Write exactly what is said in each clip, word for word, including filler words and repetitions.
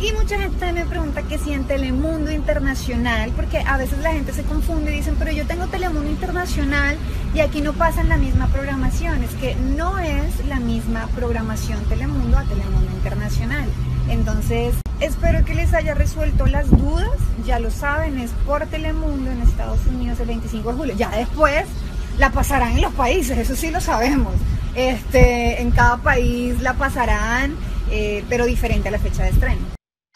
Y mucha gente también me pregunta que si en Telemundo Internacional, porque a veces la gente se confunde y dicen, pero yo tengo Telemundo Internacional y aquí no pasan la misma programación. Es que no es la misma programación Telemundo a Telemundo Internacional. Entonces, espero que les haya resuelto las dudas. Ya lo saben, es por Telemundo en Estados Unidos el veinticinco de julio. Ya después la pasarán en los países, eso sí lo sabemos. Este, en cada país la pasarán, eh, pero diferente a la fecha de estreno.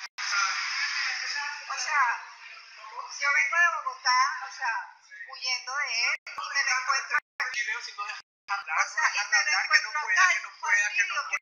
O sea, yo vengo de Bogotá, o sea, huyendo de él y me lo encuentro. Video sin no dejar hablar, o sea, y me lo encuentro acá, que no pueda, que no pueda.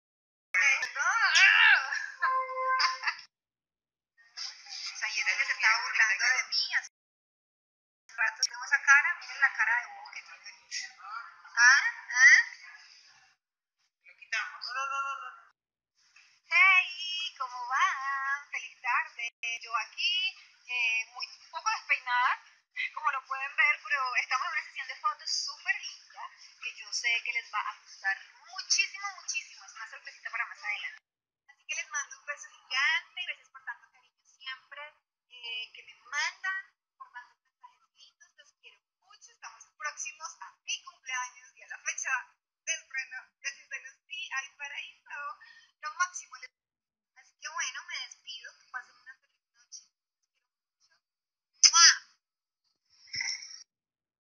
O sea, y es el que se estaba burlando de mí hace rato. Tengo esa cara, miren la cara de bobo que tiene. ¿Ah? ¿Ah? Lo quitamos. No, no, no, no, no. Hey, ¿cómo van? Feliz tarde. Yo aquí, eh, muy un poco despeinada, como lo pueden ver, pero estamos en una sesión de fotos súper linda que yo sé que les va a gustar muchísimo, muchísimo. Es una sorpresita para más adelante. Así que les mando un beso gigante. Gracias por tanto cariño siempre eh, que me mandan, por tantos mensajes lindos. Los quiero mucho. Estamos próximos a mi cumpleaños y a la fecha de estreno de Cielo Sí hay paraíso. Lo máximo. Así que bueno, me despido. Que pasen